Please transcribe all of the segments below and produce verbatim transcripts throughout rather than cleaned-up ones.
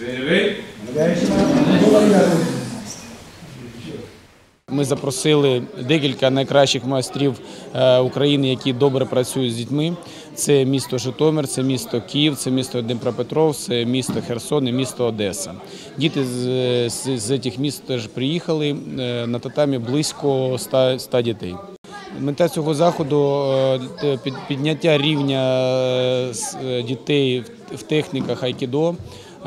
Ми запросили декілька найкращих майстрів України, які добре працюють з дітьми. Це місто Житомир, це місто Київ, це місто Дніпропетров, це місто Херсон і місто Одеса. Діти з, з, з цих міст теж приїхали, на татамі близько ста дітей. Мета цього заходу – підняття рівня дітей в техніках айкідо,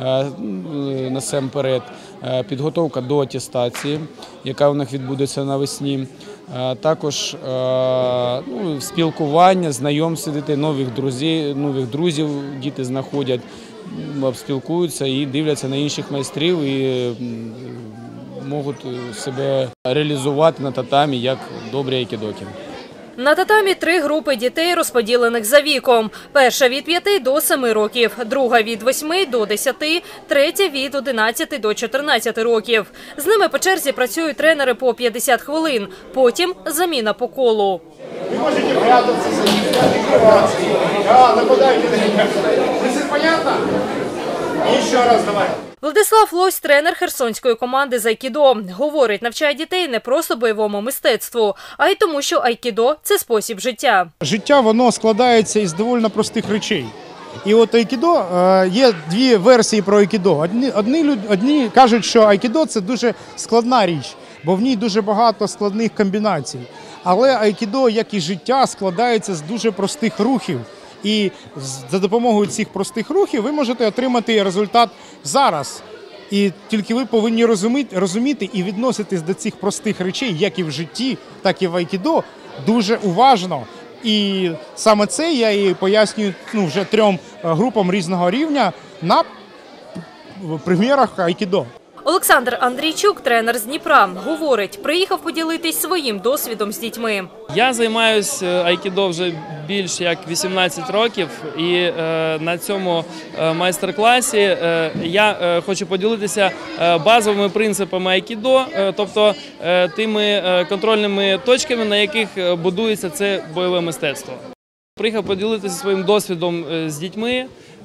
насамперед, підготовка до атестації, яка у них відбудеться навесні, також ну, спілкування, знайомство дітей, нових друзів, нових друзів діти знаходять, спілкуються і дивляться на інших майстрів і можуть себе реалізувати на татамі як добрі айкідоки. На татамі три групи дітей, розподілених за віком. Перша – від п'яти до семи років, друга – від восьми до десяти, третя – від одинадцяти до чотирнадцяти років. З ними по черзі працюють тренери по п'ятдесят хвилин, потім заміна по колу. Ви можете прятатися за ними, нападайте на них. Це понятно? І ще раз давай. Владислав Лось – тренер херсонської команди з айкідо. Говорить, навчає дітей не просто бойовому мистецтву, а й тому, що айкідо – це спосіб життя. Життя, воно складається із доволі простих речей. І от айкідо, є дві версії про айкідо. Одні, одні, одні кажуть, що айкідо – це дуже складна річ, бо в ній дуже багато складних комбінацій. Але айкідо, як і життя, складається з дуже простих рухів. І за допомогою цих простих рухів ви можете отримати результат зараз. І тільки ви повинні розуміти, розуміти і відноситись до цих простих речей, як і в житті, так і в айкідо, дуже уважно. І саме це я і пояснюю ну, вже трьом групам різного рівня на примірах айкідо. Олександр Андрійчук, тренер з Дніпра, говорить, приїхав поділитись своїм досвідом з дітьми. Я займаюся айкідо вже більше як вісімнадцять років, і е, на цьому е, майстер-класі е, я е, хочу поділитися е, базовими принципами айкідо, е, тобто е, тими е, контрольними точками, на яких будується це бойове мистецтво. Приїхав поділитися своїм досвідом з дітьми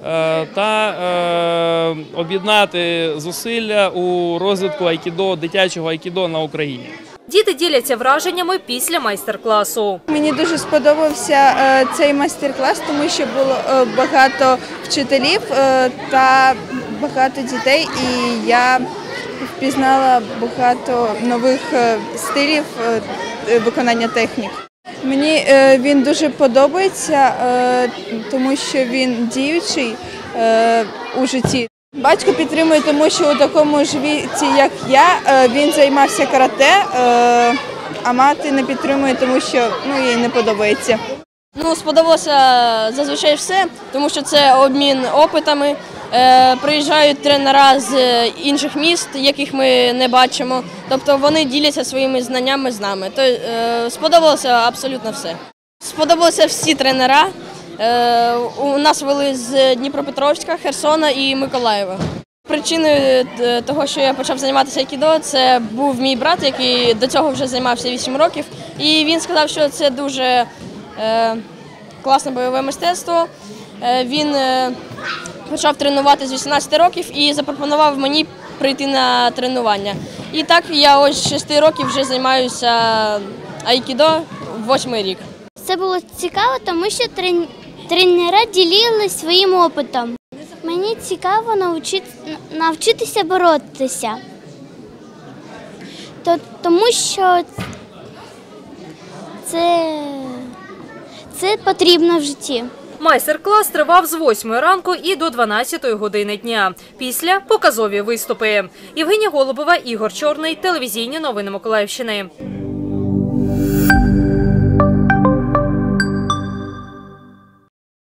та е, об'єднати зусилля у розвитку айкідо, дитячого айкідо на Україні. Діти діляться враженнями після майстер-класу. Мені дуже сподобався е, цей майстер-клас, тому що було е, багато вчителів е, та багато дітей, і я впізнала багато нових е, стилів е, виконання технік. Мені е, він дуже подобається, е, тому що він діючий е, у житті. Батько підтримує, тому що у такому ж віці, як я, е, він займався карате, е, а мати не підтримує, тому що ну, їй не подобається. Ну, сподобалося зазвичай все, тому що це обмін опитами. Е, приїжджають тренера з інших міст, яких ми не бачимо. Тобто вони діляться своїми знаннями з нами. То, е, сподобалося абсолютно все. Сподобалися всі тренера. Е, у нас вели з Дніпропетровська, Херсона і Миколаєва. Причиною того, що я почав займатися айкідо, це був мій брат, який до цього вже займався вісім років. І він сказав, що це дуже е, класне бойове мистецтво. Е, він е, почав тренувати з вісімнадцяти років і запропонував мені прийти на тренування. І так я ось з шести років вже займаюся айкідо восьмий рік. Це було цікаво, тому що тренери ділилися своїм опитом. Мені цікаво навчити, навчитися боротися, тому що це, це потрібно в житті. Майстер-клас тривав з восьмої ранку і до дванадцятої години дня. Після – показові виступи. Євгенія Голубова, Ігор Чорний, телевізійні новини Миколаївщини.